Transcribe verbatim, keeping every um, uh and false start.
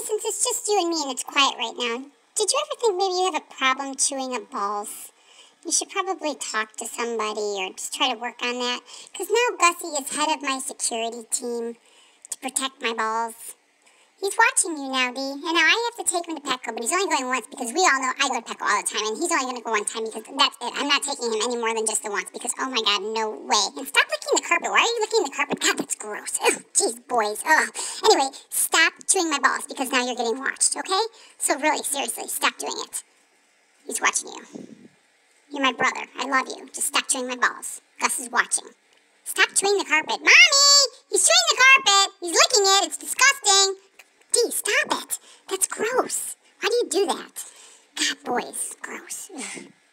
since it's just you and me and it's quiet right now, did you ever think maybe you have a problem chewing up balls? You should probably talk to somebody or just try to work on that. Because now Gussie is head of my security team to protect my balls. He's watching you now, Dee. And now I have to take him to Petco, but he's only going once because we all know I go to Petco all the time. And he's only going to go one time because that's it. I'm not taking him any more than just the once because, oh my God, no way. And stop licking the carpet. Why are you licking the carpet? God, that's gross. Ugh, jeez, boys. Ugh. Anyway, stop chewing my balls because now you're getting watched, okay? So really, seriously, stop doing it. He's watching you. You're my brother. I love you. Just stop chewing my balls. Gus is watching. Stop chewing the carpet. Mommy! He's chewing the carpet. He's licking it. It's disgusting. Dee, stop it. That's gross. Why do you do that? God, boys. Gross. Ugh.